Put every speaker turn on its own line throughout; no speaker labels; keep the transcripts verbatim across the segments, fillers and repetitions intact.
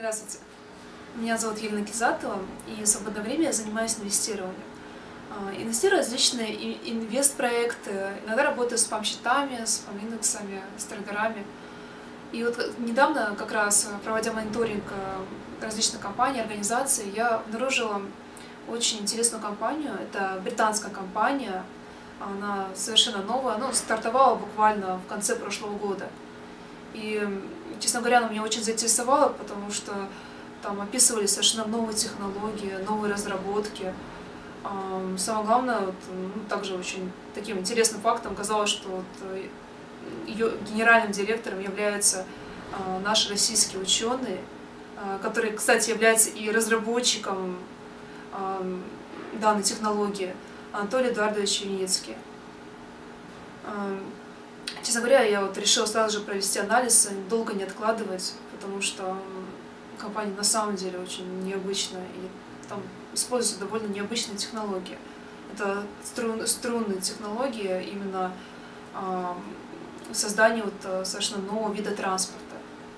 Здравствуйте. Меня зовут Елена Кизатова, и в свободное время я занимаюсь инвестированием. А, Инвестирую в различные и- инвестпроекты, иногда работаю с спам-счетами, с спам-индексами, с трейдерами. И вот как- недавно, как раз проводя мониторинг э, различных компаний, организаций, я обнаружила очень интересную компанию. Это британская компания, она совершенно новая, ну, стартовала буквально в конце прошлого года. И, честно говоря, она меня очень заинтересовала, потому что там описывали совершенно новые технологии, новые разработки. Ам, Самое главное, вот, ну, также очень таким интересным фактом оказалось, что вот, э, ее генеральным директором является а, наш российский ученый, а, который, кстати, является и разработчиком ам, данной технологии, Анатолий Эдуардович Юницкий. Ам, Честно говоря, я вот решила сразу же провести анализ, долго не откладывать, потому что м, компания на самом деле очень необычная, и там используются довольно необычные технологии. Это струн, струнные технологии именно а, создания вот, а, совершенно нового вида транспорта.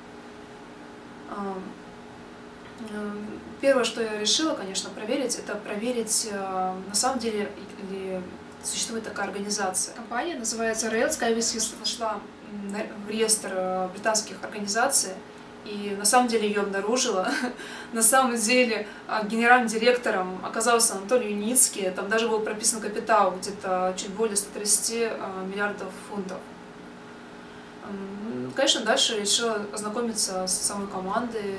А, м, Первое, что я решила, конечно, проверить, это проверить, а, на самом деле ли существует такая организация. Компания называется Rail Skyvis, вошла в реестр э, британских организаций, и на самом деле ее обнаружила. На самом деле а, генеральным директором оказался Анатолий Юницкий, там даже был прописан капитал где-то чуть более ста тридцати а, миллиардов фунтов. М, Конечно, дальше решила ознакомиться с самой командой,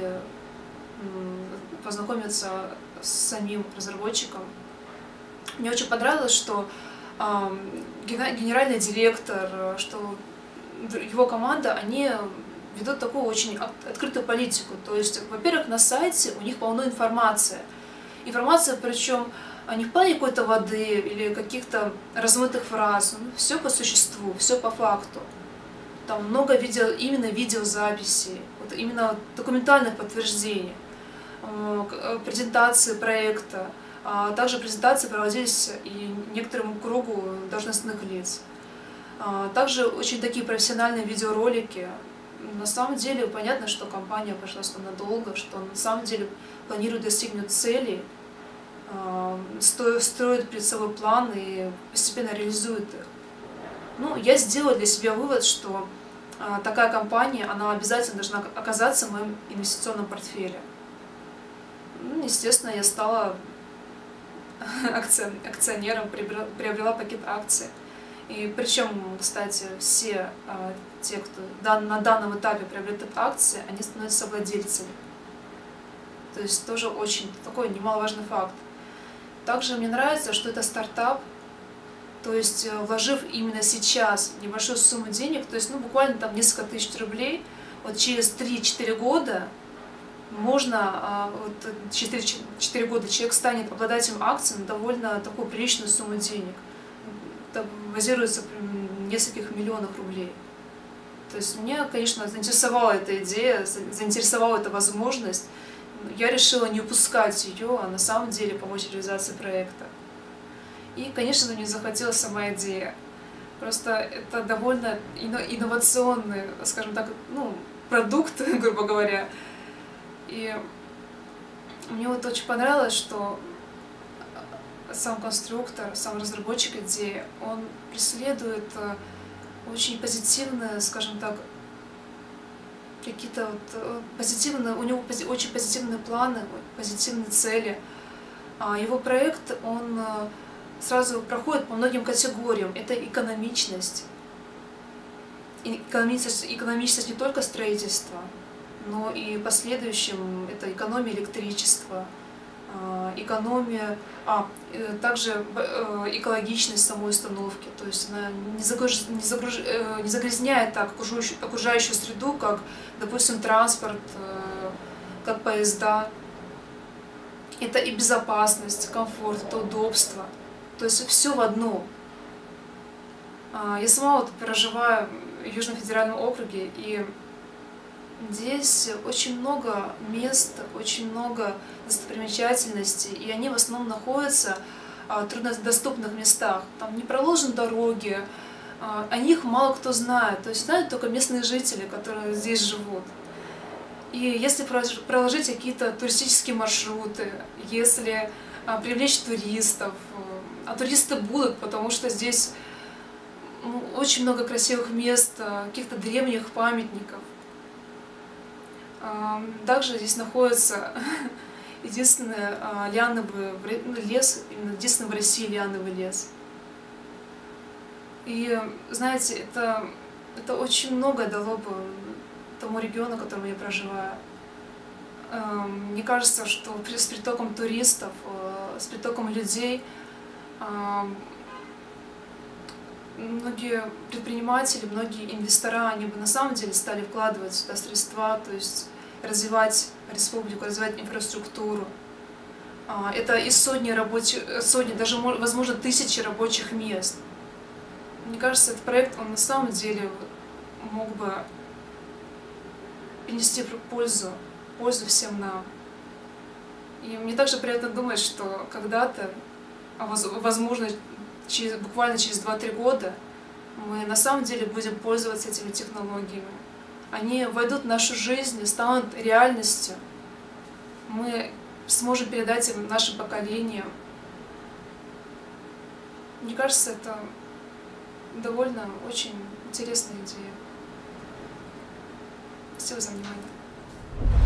м, познакомиться с самим разработчиком. Мне очень понравилось, что ам, гена- генеральный директор, э, что д- его команда, они ведут такую очень от- открытую политику. То есть, во-первых, на сайте у них полно информации. Информация, причем а, не в плане какой-то воды или каких-то размытых фраз. Все по существу, все по факту. Там много видео, именно видеозаписей, вот именно документальных подтверждений, э, к- э, презентации проекта. А Также презентации проводились и некоторому кругу должностных лиц. А Также очень такие профессиональные видеоролики. На самом деле понятно, что компания пошла сюда надолго, что на самом деле планирует достигнуть целей, а, сто- строит перед собой план и постепенно реализует их. Ну, я сделала для себя вывод, что а, такая компания, она обязательно должна оказаться в моем инвестиционном портфеле. Ну, естественно, я стала акцион- акционером, приобрела, приобрела пакет акций. И причем, кстати, все а, те, кто дан- на данном этапе приобретет акции, они становятся владельцами. То есть тоже очень такой немаловажный факт. Также мне нравится, что это стартап, то есть э, вложив именно сейчас небольшую сумму денег, то есть ну, буквально там несколько тысяч рублей, вот через три-четыре года можно, а, вот четыре четыре года человек станет обладателем акций на довольно такую приличную сумму денег. Это базируется в нескольких миллионах рублей. То есть меня, конечно, заинтересовала эта идея, за- заинтересовала эта возможность. Я решила не упускать ее, а на самом деле помочь реализации проекта. И, конечно, мне захватила сама идея. Просто это довольно ино- инновационный, скажем так, ну, продукт, грубо говоря. И мне вот очень понравилось, что сам конструктор, сам разработчик идеи, он преследует э, очень позитивные, скажем так, какие-то вот э, позитивные, у него пози- очень позитивные планы, позитивные цели. А его проект, он э, сразу проходит по многим категориям. Это экономичность. И Экономичность, экономичность не только строительства, но и в последующем это экономия электричества, а, экономия, а, э, также б- э, экологичность самой установки, то есть она не, загруж, не, загруж, э, не загрязняет так окружающую, окружающую среду, как, допустим, транспорт, э, как поезда. Это и безопасность, комфорт, это удобство, то есть все в одном. А, Я сама вот проживаю в Южном федеральном округе, и здесь очень много мест, очень много достопримечательностей, и они в основном находятся в труднодоступных местах. Там не проложены дороги, а, о них мало кто знает, то есть знают только местные жители, которые здесь живут. И если проложить какие-то туристические маршруты, если а, привлечь туристов, а туристы будут, потому что здесь ну, очень много красивых мест, каких-то древних памятников. Также здесь находится единственный лиановый лес, единственный в России лиановый лес. И знаете, это, это очень многое дало бы тому региону, в котором я проживаю. Мне кажется, что с притоком туристов, с притоком людей многие предприниматели, многие инвестора, они бы на самом деле стали вкладывать сюда средства, то есть развивать республику, развивать инфраструктуру. Это и сотни рабочих, сотни, даже, возможно, тысячи рабочих мест. Мне кажется, этот проект, он на самом деле мог бы принести пользу, пользу всем нам. И мне также приятно думать, что когда-то, возможно, через, буквально через два-три года, мы на самом деле будем пользоваться этими технологиями. Они войдут в нашу жизнь и станут реальностью. Мы сможем передать им нашим поколениям. Мне кажется, это довольно очень интересная идея. Спасибо за внимание.